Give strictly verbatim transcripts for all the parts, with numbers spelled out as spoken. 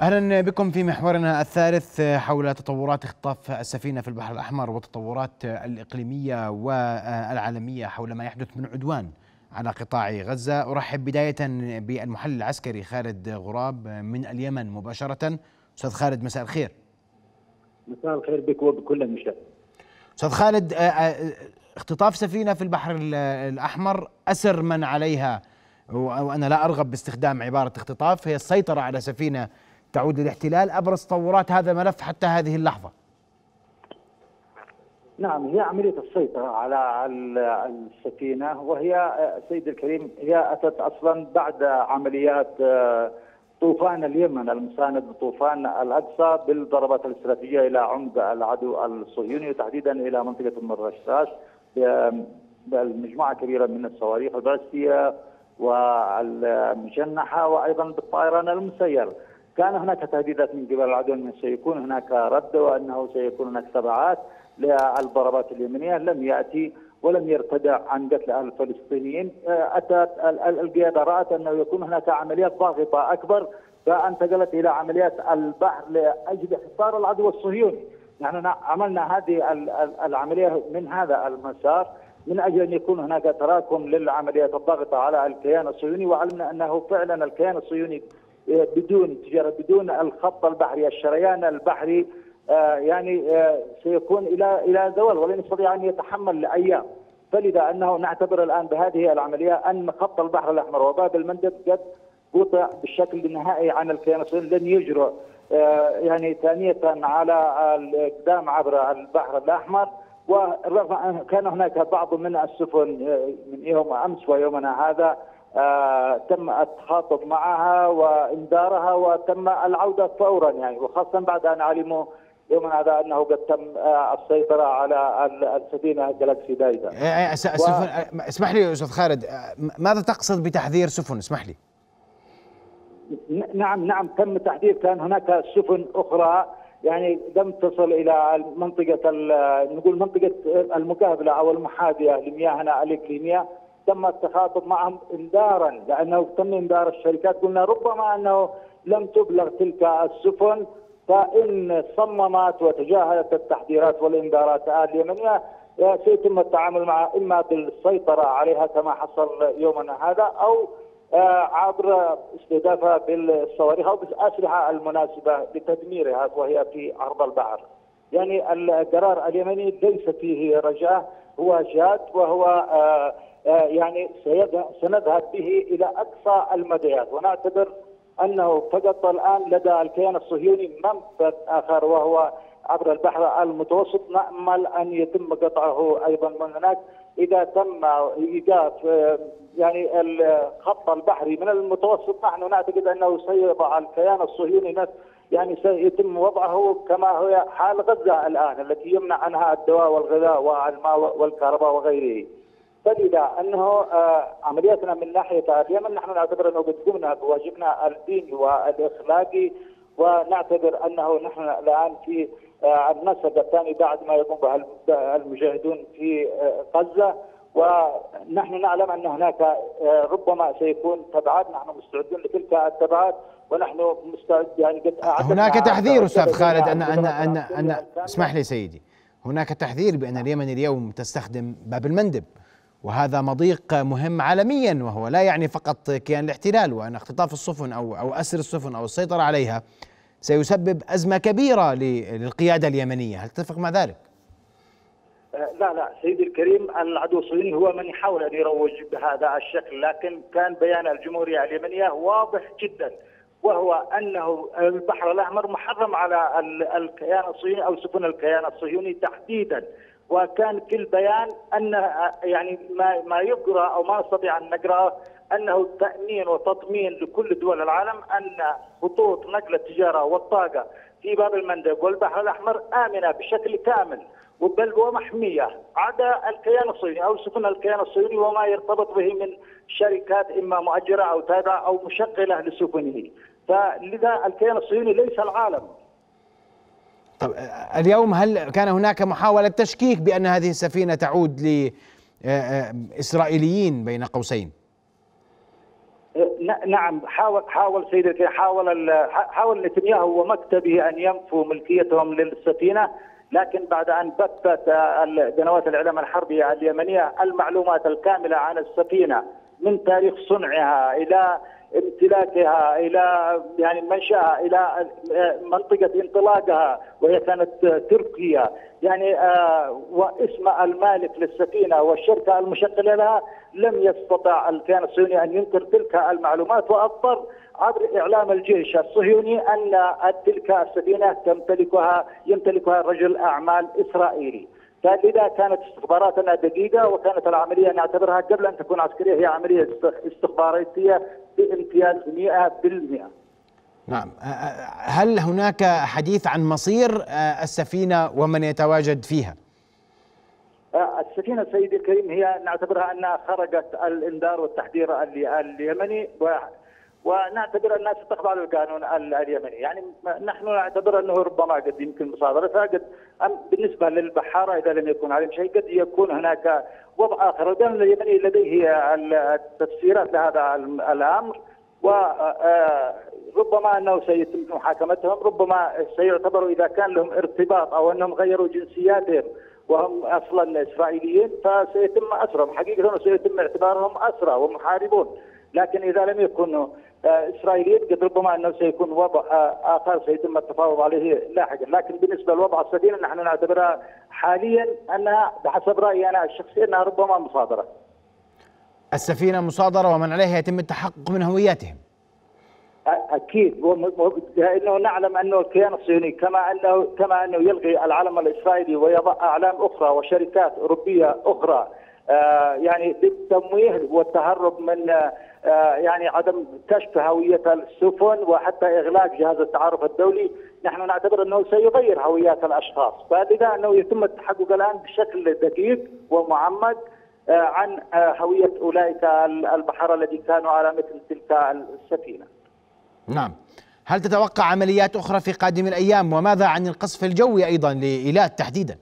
أهلا بكم في محورنا الثالث حول تطورات اختطاف السفينة في البحر الأحمر والتطورات الإقليمية والعالمية حول ما يحدث من عدوان على قطاع غزة. أرحب بداية بالمحلل العسكري خالد غراب من اليمن مباشرة. أستاذ خالد، مساء الخير. مساء الخير بك وبكل المشاهدين. أستاذ خالد، اختطاف سفينة في البحر الأحمر أسر من عليها، وأنا لا أرغب باستخدام عبارة اختطاف، هي السيطرة على سفينة تعود للاحتلال. أبرز تطورات هذا الملف حتى هذه اللحظة. نعم، هي عملية السيطرة على السفينة، وهي سيد الكريم هي أتت أصلا بعد عمليات طوفان اليمن المساند لطوفان الأقصى بالضربات الاستراتيجية إلى عمق العدو الصهيوني وتحديدا إلى منطقة أم الرشاش بالمجموعة كبيرة من الصواريخ البالستية والمجنحة وأيضا بالطائران المسير. كان هناك تهديدات من قبل العدو أنه سيكون هناك رد وأنه سيكون هناك تبعات للضربات اليمنية، لم يأتي ولم يرتدع عن قتل الفلسطينيين. أتت القيادة رأت أنه يكون هناك عمليات ضاغطة أكبر، فانتقلت إلى عمليات البحر لأجل إحصار العدو الصهيوني. نحن عملنا هذه العملية من هذا المسار من أجل أن يكون هناك تراكم للعمليات الضاغطة على الكيان الصهيوني، وعلمنا أنه فعلا الكيان الصهيوني بدون تجارة بدون الخط البحري الشريان البحري آه يعني آه سيكون إلى إلى زوال ولن يستطيع أن يتحمل لأيام. فلذا أنه نعتبر الآن بهذه العملية أن خط البحر الأحمر وباب المندب قد قطع بالشكل النهائي عن الكيان الصهيوني، لن يجرؤ آه يعني ثانية على الإقدام عبر البحر الأحمر. ورغم أن كان هناك بعض من السفن من يوم أمس ويومنا هذا آه تم التخاطب معها وإنذارها وتم العودة فورا، يعني وخاصة بعد أن علموا يومنا هذا أنه قد تم آه السيطرة على السفينة جالاكسي دايدا. و... اسمح لي أستاذ خالد، ماذا تقصد بتحذير سفن؟ اسمح لي. نعم نعم تم تحذير. كان هناك سفن أخرى يعني لم تصل إلى منطقة نقول منطقة المقابلة أو المحاذية لمياهنا الإقليمية، تم التخاطب معهم انذارا، لانه تم انذار الشركات. قلنا ربما انه لم تبلغ تلك السفن، فان صممت وتجاهلت التحذيرات والانذارات اليمنيه سيتم التعامل معها اما بالسيطره عليها كما حصل يومنا هذا، او عبر استهدافها بالصواريخ او بالاسلحه المناسبه لتدميرها وهي في عرض البحر. يعني القرار اليمني ليس فيه رجاء، هو جاد وهو آه يعني سنذهب به إلى أقصى المديات، ونعتبر أنه فقط الآن لدى الكيان الصهيوني منفذ آخر وهو عبر البحر المتوسط، نأمل أن يتم قطعه أيضا من هناك إذا تم إيقاف يعني الخط البحري من المتوسط. نحن نعتقد أنه سيضع الكيان الصهيوني يعني سيتم وضعه كما هو حال غزة الآن التي يمنع عنها الدواء والغذاء والماء والكهرباء وغيره. فلذا انه آه عملياتنا من ناحيه اليمن نحن نعتبر انه قد قمنا بواجبنا الديني والاخلاقي، ونعتبر انه نحن الان في آه النسق الثاني بعد ما يقوم به المجاهدون في آه غزه، ونحن نعلم ان هناك آه ربما سيكون تبعات، نحن مستعدون لتلك التبعات ونحن مستعد يعني قد هناك تحذير استاذ خالد ان ان ان, أن اسمح لي سيدي، هناك تحذير بان اليمن اليوم تستخدم باب المندب، وهذا مضيق مهم عالميا، وهو لا يعني فقط كيان الاحتلال، وأن اختطاف السفن أو أو أسر السفن أو السيطرة عليها سيسبب أزمة كبيرة للقيادة اليمنية. هل تتفق مع ذلك؟ لا لا سيدي الكريم، العدو الصهيوني هو من يحاول أن يروج بهذا الشكل، لكن كان بيان الجمهورية اليمنية واضح جدا، وهو أنه البحر الأحمر محرم على الكيان الصهيوني أو سفن الكيان الصهيوني تحديدا. وكان في البيان ان يعني ما ما يقرا او ما نستطيع ان نقراه انه تامين وتطمين لكل دول العالم ان خطوط نقل التجاره والطاقه في باب المندب والبحر الاحمر امنه بشكل كامل بل ومحميه، عدا الكيان الصهيوني او سفن الكيان الصهيوني وما يرتبط به من شركات اما مؤجره او تابعه او مشغله لسفنه. فلذا الكيان الصهيوني ليس العالم. طب اليوم هل كان هناك محاولة تشكيك بأن هذه السفينة تعود لإسرائيليين بين قوسين؟ نعم، حاول حاول سيدي حاول حاول نتنياهو ومكتبه ان ينفوا ملكيتهم للسفينه، لكن بعد ان بثت قنوات الاعلام الحربيه اليمنيه المعلومات الكامله عن السفينه من تاريخ صنعها الى امتلاكها الى يعني منشأها الى منطقه انطلاقها وهي كانت تركيا، يعني آه واسم المالك للسفينه والشركه المشغله لها، لم يستطع الكيان الصهيوني ان ينكر تلك المعلومات، واضطر عبر اعلام الجيش الصهيوني ان تلك السفينه تمتلكها يمتلكها رجل اعمال اسرائيلي. فلذا كانت استخباراتنا دقيقه، وكانت العمليه نعتبرها قبل ان تكون عسكريه هي عمليه استخباراتيه بامتياز مئة بالمئة. نعم، هل هناك حديث عن مصير السفينة ومن يتواجد فيها؟ السفينة سيدي الكريم هي نعتبرها أنها خرجت الإنذار والتحذير اليمني، ونعتبر أنها ستخضع للقانون اليمني. يعني نحن نعتبر أنه ربما قد يمكن مصادرتها، قد بالنسبة للبحارة إذا لم يكن عليهم شيء قد يكون هناك وضع آخر. القانون اليمني لديه التفسيرات لهذا الأمر، وربما أنه سيتم محاكمتهم، ربما سيعتبروا إذا كان لهم ارتباط أو أنهم غيروا جنسياتهم وهم أصلا إسرائيليين فسيتم أسرهم حقيقة، سيتم اعتبارهم أسرى ومحاربون. لكن إذا لم يكونوا إسرائيليين قد ربما أنه سيكون وضع آخر سيتم التفاوض عليه لاحقا. لكن بالنسبة لوضع السفينة نحن نعتبرها حاليا أنها بحسب رأيي أنا الشخصي أنها ربما مصادرة. السفينة مصادرة ومن عليها يتم التحقق من هوياتهم. اكيد، لانه نعلم انه الكيان الصهيوني كما انه كما انه يلغي العلم الاسرائيلي ويضع اعلام اخرى وشركات اوروبيه اخرى آه يعني للتمويه والتهرب من آه يعني عدم كشف هويه السفن وحتى اغلاق جهاز التعارف الدولي، نحن نعتبر انه سيغير هويات الاشخاص، فلذا انه يتم التحقق الان بشكل دقيق ومعمق آه عن آه هويه اولئك البحاره الذين كانوا على مثل تلك السفينه. نعم، هل تتوقع عمليات أخرى في قادم الأيام؟ وماذا عن القصف الجوي أيضا لإيلات تحديدا؟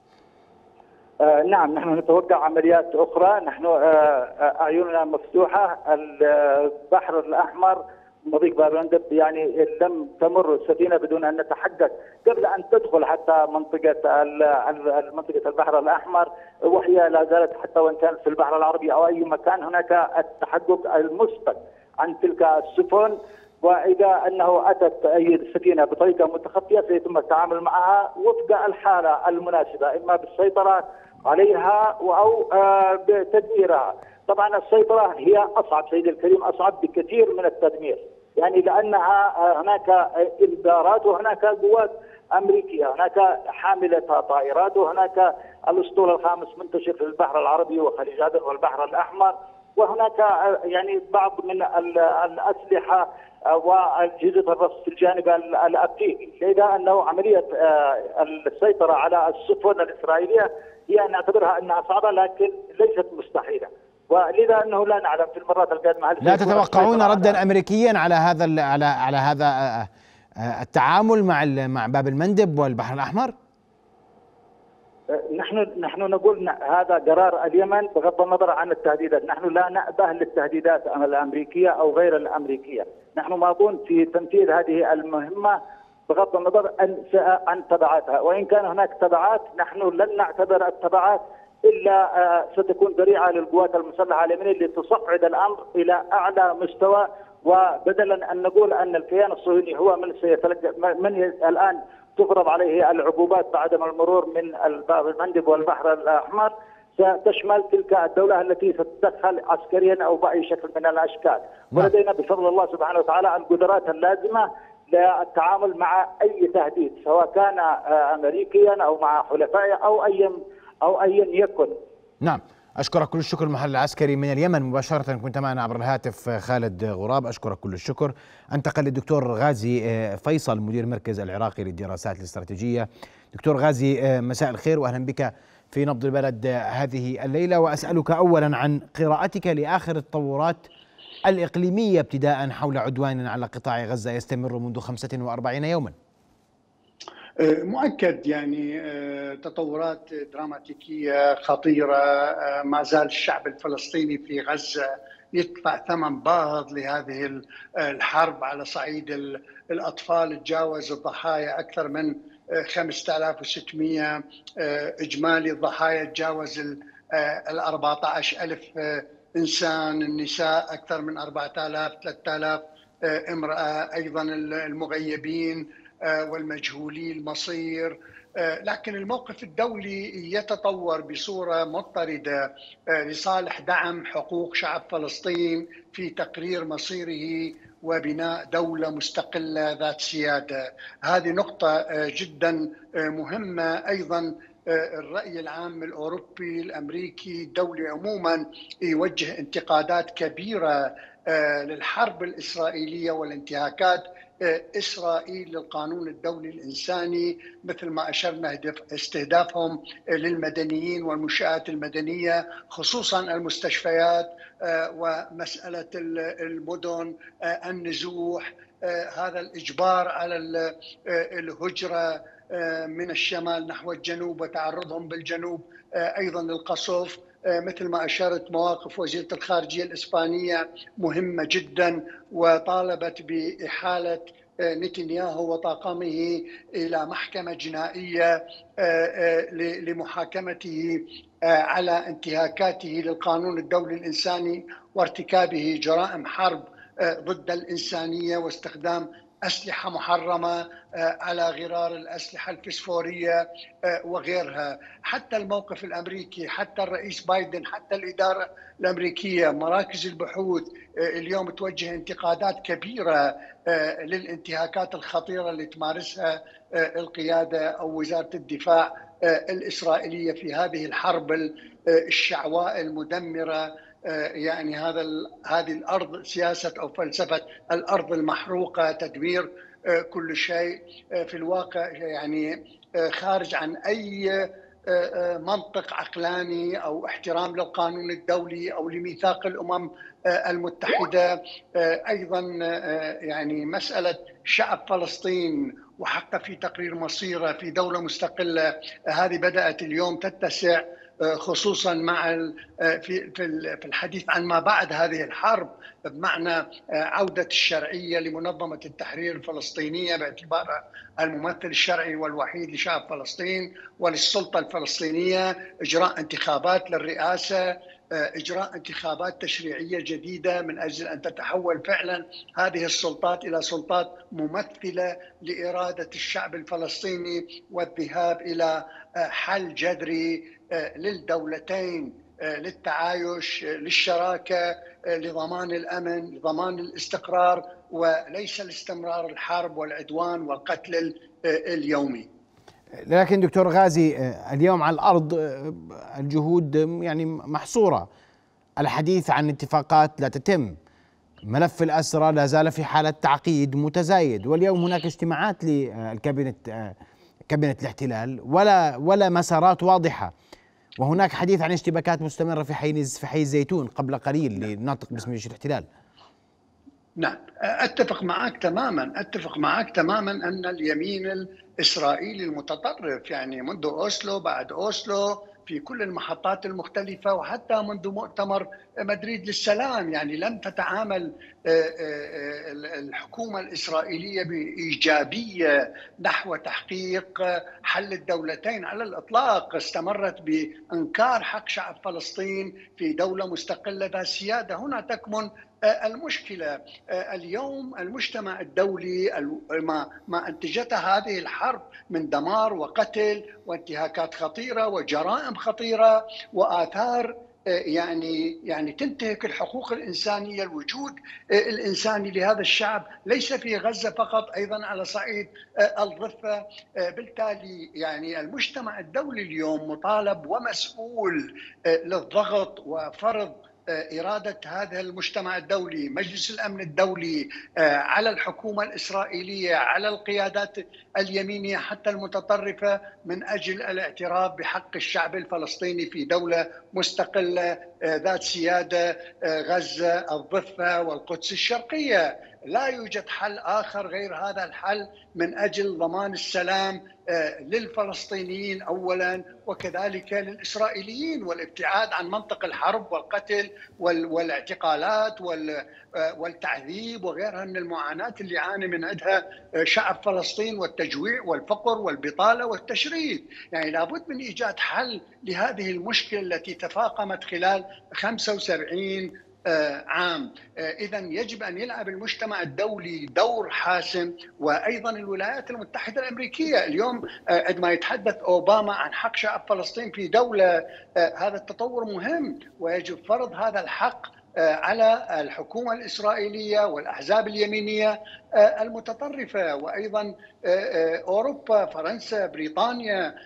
آه نعم، نحن نتوقع عمليات أخرى، نحن آه أعيننا مفتوحة. البحر الأحمر مضيق باب المندب يعني لم تمر السفينة بدون أن نتحقق قبل أن تدخل حتى منطقة منطقة البحر الأحمر، وهي لا زالت حتى وإن كانت في البحر العربي أو أي مكان هناك التحقق المسبق عن تلك السفن، وإذا أنه أتت أي سفينة بطريقة متخفية سيتم التعامل معها وفق الحالة المناسبة، إما بالسيطرة عليها أو بتدميرها. طبعا السيطرة هي أصعب سيدي الكريم، أصعب بكثير من التدمير، يعني لأنها هناك إنذارات وهناك قوات أمريكية، هناك حاملة طائرات، وهنك الأسطول الخامس منتشر في البحر العربي وخليج عدن والبحر الأحمر، وهناك يعني بعض من الأسلحة وأجهزة الرصد في الجانب الأفريقي. لذا أنه عملية السيطرة على السفن الإسرائيلية هي نعتبرها أنها صعبة لكن ليست مستحيلة، ولذا أنه لا نعلم في المرات القادمة هل لا تتوقعون ردا أمريكيا على هذا على على هذا التعامل مع مع باب المندب والبحر الأحمر؟ نحن نحن نقول هذا قرار اليمن بغض النظر عن التهديدات، نحن لا نأبه للتهديدات الأمريكية أو غير الأمريكية، نحن ماضون في تنفيذ هذه المهمة بغض النظر عن تبعاتها، وإن كان هناك تبعات نحن لن نعتبر التبعات إلا ستكون ذريعة للقوات المسلحة اليمنية لتصعد الأمر إلى أعلى مستوى، وبدلا أن نقول أن الكيان الصهيوني هو من سيتلقى من الآن تفرض عليه العقوبات بعدم المرور من باب المندب والبحر الأحمر، ستشمل تلك الدولة التي ستتدخل عسكريا أو بأي شكل من الأشكال. ولدينا بفضل الله سبحانه وتعالى القدرات اللازمة للتعامل مع أي تهديد سواء كان أمريكيا أو مع حلفائه أو أي أو أيا يكن. نعم، أشكرك كل الشكر. المحلل العسكري من اليمن مباشرة كنت معنا عبر الهاتف خالد غراب، أشكرك كل الشكر. أنتقل للدكتور غازي فيصل مدير مركز العراقي للدراسات الاستراتيجية. دكتور غازي، مساء الخير وأهلا بك في نبض البلد هذه الليلة، وأسألك أولا عن قراءتك لآخر التطورات الإقليمية ابتداء حول عدوان على قطاع غزة يستمر منذ خمسة وأربعين يوما. مؤكد يعني تطورات دراماتيكية خطيرة. ما زال الشعب الفلسطيني في غزة يدفع ثمن باهظ لهذه الحرب. على صعيد الأطفال تجاوز الضحايا أكثر من خمسة آلاف وستمئة، إجمالي الضحايا تجاوز ال أربعة عشر ألف إنسان، النساء أكثر من أربعة آلاف ثلاثة آلاف امرأة، أيضا المغيبين والمجهولي المصير. لكن الموقف الدولي يتطور بصورة مضطردة لصالح دعم حقوق شعب فلسطين في تقرير مصيره وبناء دولة مستقلة ذات سيادة. هذه نقطة جدا مهمة. أيضا الرأي العام الأوروبي الأمريكي الدولي عموما يوجه انتقادات كبيرة للحرب الإسرائيلية والانتهاكات إسرائيل للقانون الدولي الإنساني، مثل ما أشرنا استهدافهم للمدنيين والمنشآت المدنية، خصوصا المستشفيات ومسألة المدن، النزوح، هذا الإجبار على الهجرة من الشمال نحو الجنوب وتعرضهم بالجنوب أيضا للقصف. مثل ما أشرت، مواقف وزيرة الخارجية الإسبانية مهمة جدا، وطالبت بإحالة نتنياهو وطاقمه إلى محكمة جنائية لمحاكمته على انتهاكاته للقانون الدولي الإنساني وارتكابه جرائم حرب ضد الإنسانية واستخدام أسلحة محرمة على غرار الأسلحة الفسفورية وغيرها. حتى الموقف الأمريكي، حتى الرئيس بايدن، حتى الإدارة الأمريكية، مراكز البحوث اليوم توجه انتقادات كبيرة للانتهاكات الخطيرة اللي تمارسها القيادة أو وزارة الدفاع الإسرائيلية في هذه الحرب الشعواء المدمرة. يعني هذا هذه الأرض، سياسة أو فلسفة الأرض المحروقة، تدمير كل شيء في الواقع، يعني خارج عن أي منطق عقلاني أو احترام للقانون الدولي أو لميثاق الأمم المتحدة. أيضا يعني مسألة شعب فلسطين وحقه في تقرير مصيره في دولة مستقلة، هذه بدأت اليوم تتسع، خصوصا مع في في الحديث عن ما بعد هذه الحرب، بمعنى عودة الشرعية لمنظمة التحرير الفلسطينية باعتبارها الممثل الشرعي والوحيد لشعب فلسطين وللسلطة الفلسطينية، إجراء انتخابات للرئاسة، إجراء انتخابات تشريعية جديدة من أجل أن تتحول فعلا هذه السلطات إلى سلطات ممثلة لإرادة الشعب الفلسطيني، والذهاب إلى حل جذري للدولتين، للتعايش، للشراكة، لضمان الأمن، لضمان الاستقرار، وليس لاستمرار الحرب والعدوان والقتل اليومي. لكن دكتور غازي، اليوم على الأرض الجهود يعني محصورة، الحديث عن اتفاقات لا تتم، ملف الأسرى لا زال في حالة تعقيد متزايد، واليوم هناك اجتماعات للكابينت كابينت الاحتلال ولا ولا مسارات واضحة، وهناك حديث عن اشتباكات مستمرة في حي في حي الزيتون قبل قليل للناطق باسم جيش الاحتلال. نعم، أتفق معك تماما، أتفق معك تماما أن اليمين الإسرائيلي المتطرف، يعني منذ أوسلو، بعد أوسلو، في كل المحطات المختلفة، وحتى منذ مؤتمر مدريد للسلام، يعني لم تتعامل الحكومة الإسرائيلية بإيجابية نحو تحقيق حل الدولتين على الإطلاق. استمرت بإنكار حق شعب فلسطين في دولة مستقلة ذات سيادة. هنا تكمن المشكلة. اليوم المجتمع الدولي ما ما أنتجته هذه الحرب من دمار وقتل وانتهاكات خطيرة وجرائم خطيرة وآثار يعني يعني تنتهك الحقوق الإنسانية، الوجود الإنساني لهذا الشعب، ليس في غزة فقط، أيضا على صعيد الضفة. بالتالي يعني المجتمع الدولي اليوم مطالب ومسؤول للضغط وفرض إرادة هذا المجتمع الدولي، مجلس الأمن الدولي، على الحكومة الإسرائيلية، على القيادات اليمينية حتى المتطرفة، من أجل الاعتراف بحق الشعب الفلسطيني في دولة مستقلة ذات سيادة، غزة، الضفة والقدس الشرقية. لا يوجد حل آخر غير هذا الحل من أجل ضمان السلام للفلسطينيين أولا، وكذلك للإسرائيليين، والابتعاد عن منطق الحرب والقتل والاعتقالات والتعذيب وغيرها من المعاناة اللي يعاني من عندها شعب فلسطين، والتجويع والفقر والبطالة والتشريد. يعني لابد من إيجاد حل لهذه المشكلة التي تفاقمت خلال خمسة وسبعين عام. إذا يجب أن يلعب المجتمع الدولي دور حاسم، وأيضا الولايات المتحدة الأمريكية. اليوم عندما يتحدث أوباما عن حق شعب فلسطين في دولة، هذا التطور مهم، ويجب فرض هذا الحق على الحكومة الإسرائيلية والأحزاب اليمينية المتطرفة، وأيضا أوروبا، فرنسا، بريطانيا،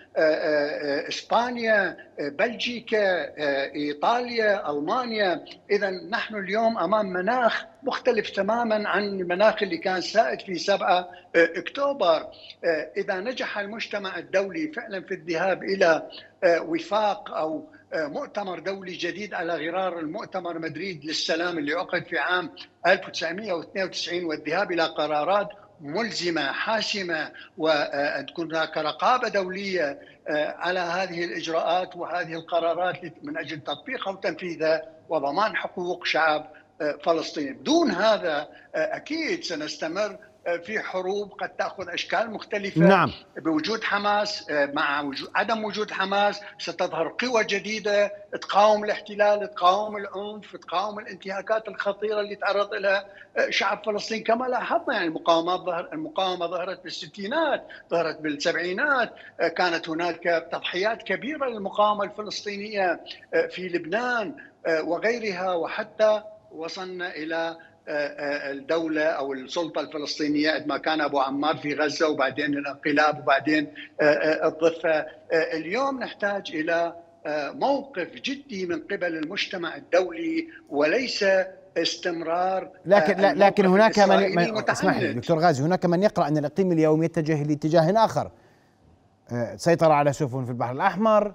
إسبانيا، بلجيكا، إيطاليا، ألمانيا. إذا نحن اليوم أمام مناخ مختلف تماما عن المناخ اللي كان سائد في سبعة أكتوبر. إذا نجح المجتمع الدولي فعلا في الذهاب إلى وفاق أو مؤتمر دولي جديد على غرار المؤتمر مدريد للسلام اللي عقد في عام ألف وتسعمئة واثنين وتسعين، والذهاب إلى قرارات ملزمة حاسمة، وأن تكون هناك رقابة دولية على هذه الإجراءات وهذه القرارات من أجل تطبيقها وتنفيذها وضمان حقوق شعب فلسطين. بدون هذا أكيد سنستمر في حروب قد تأخذ أشكال مختلفة. نعم. بوجود حماس، مع وجود عدم وجود حماس ستظهر قوى جديدة تقاوم الاحتلال، تقاوم العنف، تقاوم الانتهاكات الخطيرة اللي تعرض لها شعب فلسطين. كما لاحظنا يعني المقاومات ظهر المقاومة ظهرت بالستينات، ظهرت بالسبعينات، كانت هناك تضحيات كبيرة للمقاومة الفلسطينية في لبنان وغيرها، وحتى وصلنا إلى الدولة أو السلطة الفلسطينية عندما كان أبو عمار في غزة، وبعدين الانقلاب، وبعدين الضفة. اليوم نحتاج إلى موقف جدي من قبل المجتمع الدولي، وليس استمرار. لكن لكن هناك من اسمح لي دكتور غازي، هناك من يقرأ أن الإقليم اليوم يتجه لاتجاه آخر، سيطرة على سفن في البحر الأحمر،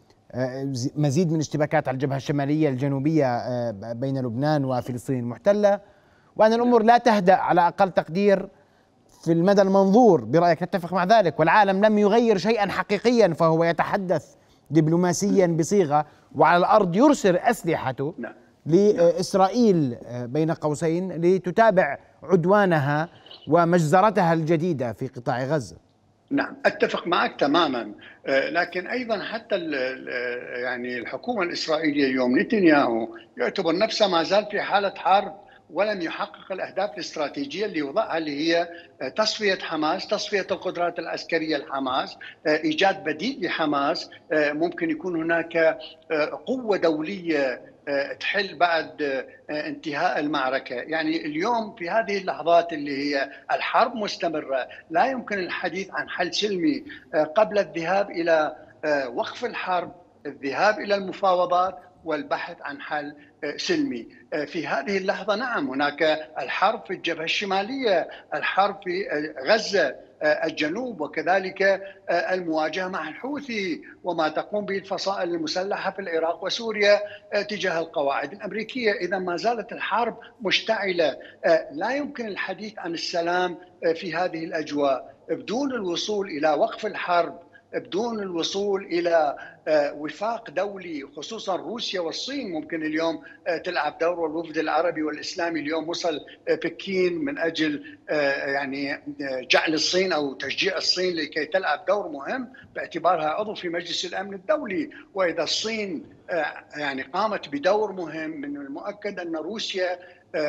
مزيد من اشتباكات على الجبهة الشمالية الجنوبية بين لبنان وفلسطين المحتلة، وأن الأمور لا تهدأ على أقل تقدير في المدى المنظور. برأيك تتفق مع ذلك؟ والعالم لم يغير شيئا حقيقيا، فهو يتحدث دبلوماسيا بصيغة، وعلى الأرض يرسل أسلحته لإسرائيل بين قوسين لتتابع عدوانها ومجزرتها الجديدة في قطاع غزة. نعم، أتفق معك تماما. لكن أيضا حتى يعني الحكومة الإسرائيلية اليوم نتنياهو يعتبر نفسه ما زال في حالة حرب، ولم يحقق الأهداف الاستراتيجية اللي وضعها، اللي هي تصفية حماس، تصفية القدرات العسكرية لحماس، إيجاد بديل لحماس. ممكن يكون هناك قوة دولية تحل بعد انتهاء المعركة. يعني اليوم في هذه اللحظات اللي هي الحرب مستمرة، لا يمكن الحديث عن حل سلمي قبل الذهاب إلى وقف الحرب، الذهاب إلى المفاوضات والبحث عن حل سلمي. في هذه اللحظة نعم هناك الحرب في الجبهة الشمالية، الحرب في غزة الجنوب، وكذلك المواجهة مع الحوثي وما تقوم به الفصائل المسلحة في العراق وسوريا تجاه القواعد الأمريكية. إذا ما زالت الحرب مشتعلة. لا يمكن الحديث عن السلام في هذه الأجواء بدون الوصول إلى وقف الحرب، بدون الوصول إلى وفاق دولي، خصوصا روسيا والصين ممكن اليوم تلعب دور، والوفد العربي والإسلامي اليوم وصل بكين من أجل يعني جعل الصين أو تشجيع الصين لكي تلعب دور مهم باعتبارها عضو في مجلس الأمن الدولي. وإذا الصين يعني قامت بدور مهم، من المؤكد أن روسيا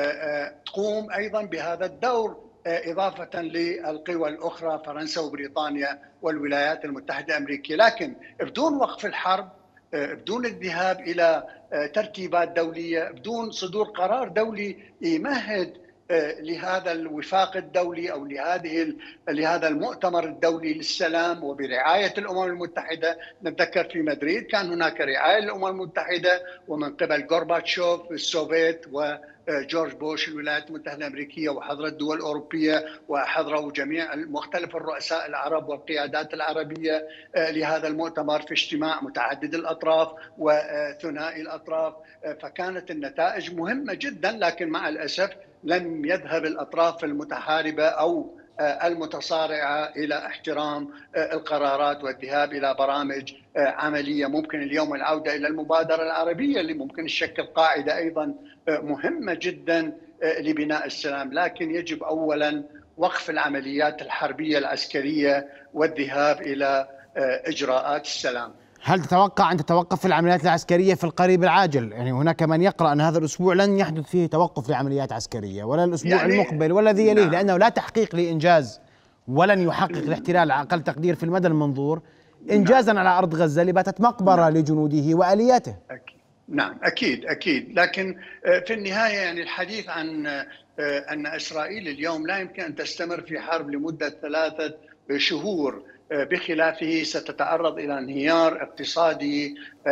تقوم أيضا بهذا الدور، إضافة للقوى الأخرى فرنسا وبريطانيا والولايات المتحدة الأمريكية. لكن بدون وقف الحرب، بدون الذهاب إلى ترتيبات دولية، بدون صدور قرار دولي يمهد لهذا الوفاق الدولي أو لهذه لهذا المؤتمر الدولي للسلام وبرعاية الأمم المتحدة. نتذكر في مدريد كان هناك رعاية للأمم المتحدة ومن قبل غورباتشوف السوفيت و جورج بوش الولايات المتحدة الأمريكية، وحضرت دول أوروبية، وحضروا جميع مختلف الرؤساء العرب والقيادات العربية لهذا المؤتمر في اجتماع متعدد الأطراف وثنائي الأطراف. فكانت النتائج مهمة جدا، لكن مع الأسف لم يذهب الأطراف المتحاربة أو المتصارعة إلى احترام القرارات والذهاب إلى برامج عملية. ممكن اليوم العودة إلى المبادرة العربية اللي ممكن تشكل قاعدة أيضا مهمة جدا لبناء السلام، لكن يجب أولا وقف العمليات الحربية العسكرية والذهاب إلى إجراءات السلام. هل تتوقع أن تتوقف العمليات العسكرية في القريب العاجل؟ يعني هناك من يقرأ أن هذا الأسبوع لن يحدث فيه توقف لعمليات عسكرية، ولا الأسبوع يعني المقبل ولا ذي يليه، لأنه لا تحقيق لإنجاز ولن يحقق الاحتلال على أقل تقدير في المدى المنظور إنجازا على أرض غزة اللي باتت مقبرة لجنوده وآلياته. أكيد. نعم أكيد أكيد، لكن في النهاية يعني الحديث عن أن إسرائيل اليوم لا يمكن أن تستمر في حرب لمدة ثلاثة شهور، بخلافه ستتعرض إلى انهيار اقتصادي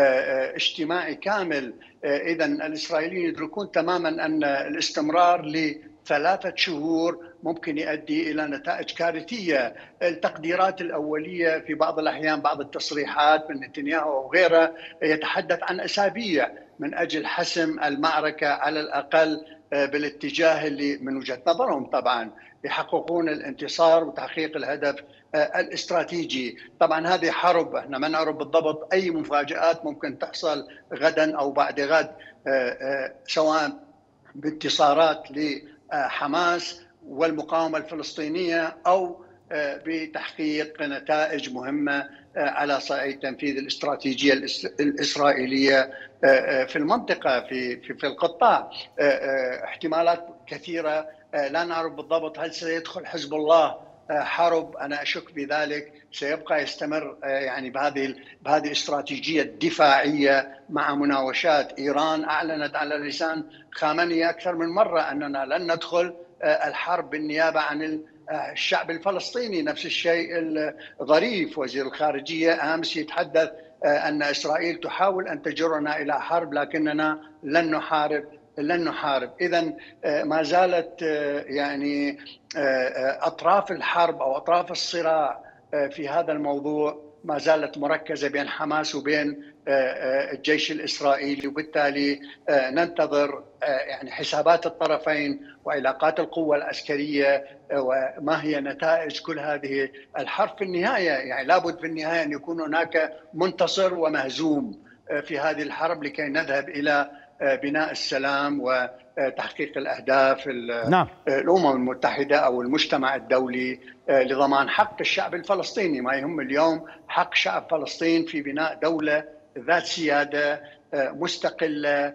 اجتماعي كامل. إذن الإسرائيليين يدركون تماما أن الاستمرار لثلاثة شهور ممكن يؤدي إلى نتائج كارثية. التقديرات الأولية في بعض الأحيان، بعض التصريحات من نتنياهو وغيره يتحدث عن أسابيع من أجل حسم المعركة، على الأقل بالاتجاه اللي من وجهة نظرهم طبعا يحققون الانتصار وتحقيق الهدف الاستراتيجي. طبعا هذه حرب، احنا ما نعرف بالضبط أي مفاجآت ممكن تحصل غدا أو بعد غد، سواء بانتصارات لحماس والمقاومة الفلسطينية أو بتحقيق نتائج مهمة على صعيد تنفيذ الاستراتيجية الإسرائيلية في المنطقة، في في في القطاع. احتمالات كثيرة، لا نعرف بالضبط هل سيدخل حزب الله حرب، أنا أشك بذلك، سيبقى يستمر يعني بهذه بهذه الاستراتيجية الدفاعية مع مناوشات. إيران أعلنت على لسان خامنئي أكثر من مرة أننا لن ندخل الحرب بالنيابة عن الشعب الفلسطيني. نفس الشيء الظريف وزير الخارجية أمس يتحدث أن إسرائيل تحاول أن تجرنا إلى حرب لكننا لن نحارب لن نحارب. إذن ما زالت يعني أطراف الحرب أو أطراف الصراع في هذا الموضوع ما زالت مركزة بين حماس وبين الجيش الإسرائيلي، وبالتالي ننتظر يعني حسابات الطرفين وعلاقات القوة العسكرية وما هي نتائج كل هذه الحرب في النهاية. يعني لابد في النهاية أن يكون هناك منتصر ومهزوم في هذه الحرب لكي نذهب إلى بناء السلام وتحقيق الأهداف. نعم. الأمم المتحدة أو المجتمع الدولي لضمان حق الشعب الفلسطيني. ما يهم اليوم حق شعب فلسطين في بناء دولة ذات سيادة مستقلة،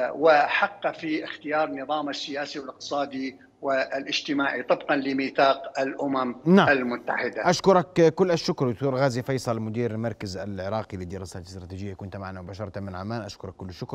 وحق في اختيار نظام السياسي والاقتصادي والاجتماعي طبقا لميثاق الأمم نعم. المتحدة. أشكرك كل الشكر دكتور غازي فيصل، مدير المركز العراقي للدراسات الاستراتيجية، كنت معنا مباشرة من عمان. أشكرك كل الشكر.